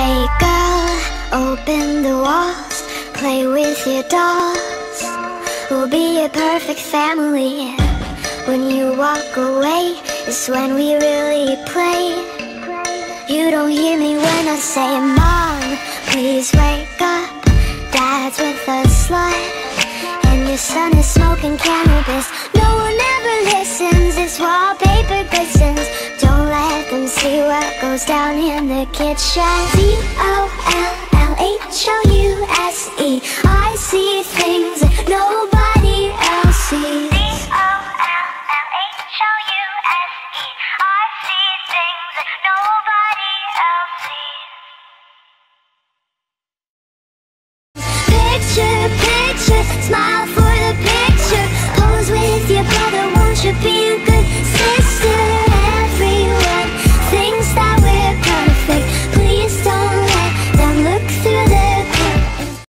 Hey girl, open the walls, play with your dolls. We'll be a perfect family. When you walk away, it's when we really play. You don't hear me when I say, Mom, please wake up. Dad's with a slut, and your son is smoking cannabis. No one ever listens, this wallpaper glistens. Don't let them see what goes down in the kitchen. D-O-L-L-H-O-U-S-E. I see things that nobody else sees. D-O-L-L-H-O-U-S-E. I see things that nobody else sees. Picture, picture, smile for